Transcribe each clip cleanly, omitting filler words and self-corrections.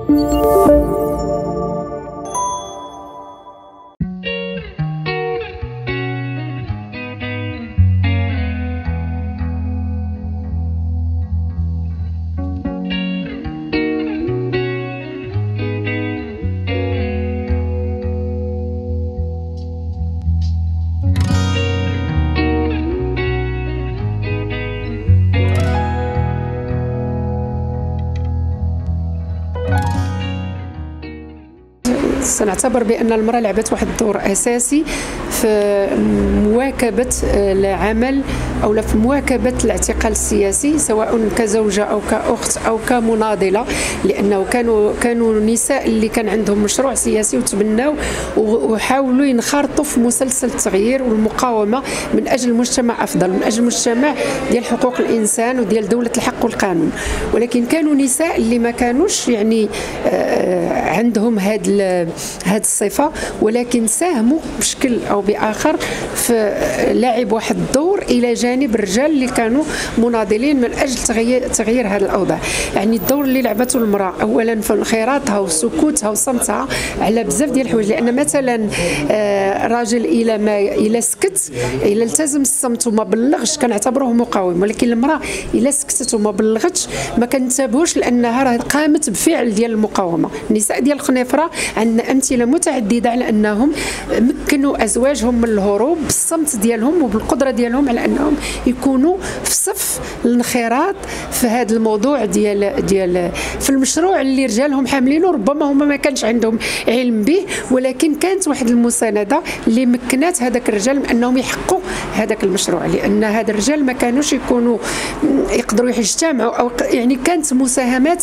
سنعتبر بأن المرأة لعبت واحد الدور أساسي في مواكبة العمل أو في مواكبة الاعتقال السياسي، سواء كزوجة أو كأخت أو كمناضلة، لأنه كانوا نساء اللي كان عندهم مشروع سياسي وتبناو وحاولوا ينخرطوا في مسلسل التغيير والمقاومة من أجل مجتمع أفضل، من أجل مجتمع ديال حقوق الإنسان وديال دولة الحق والقانون. ولكن كانوا نساء اللي ما كانوش يعني عندهم هذه الصفة، ولكن ساهموا بشكل أو بآخر في لعب واحد الدور إلى جانب الرجال اللي كانوا مناضلين من أجل تغيير هذه الأوضاع. يعني الدور اللي لعبته المرأة أولا في انخراطها وسكوتها وصمتها على بزاف ديال الحوايج، لأن مثلا راجل إلى سكت، إلى التزم الصمت وما بلغش كنعتبروه مقاوم، ولكن المرأة إلى سكتت وما بلغتش ما كنتابعوش، لأنها راه قامت بفعل ديال المقاومة. النساء ديال الخنيفرة عندنا أمثلة متعددة على أنهم مكنوا أزواجهم من الهروب بالصمت ديالهم وبالقدرة ديالهم على أنهم يكونوا في صف الانخراط في هذا الموضوع ديال في المشروع اللي رجالهم حاملينه، ربما هما ما كانش عندهم علم به، ولكن كانت واحد المساندة اللي مكنات هذاك الرجال من أنهم يحققوا هذاك المشروع، لأن هذا الرجال ما كانوش يكونوا يقدروا يجتمعوا، أو يعني كانت مساهمات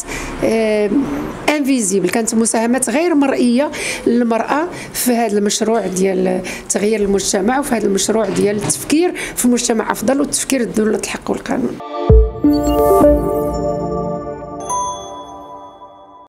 انفيزيبل، كانت مساهمات غير مرئية للمرأة في هذا المشروع ديال تغيير المجتمع وفي هذا المشروع ديال التفكير في مجتمع أفضل والتفكير دولة الحق والقانون.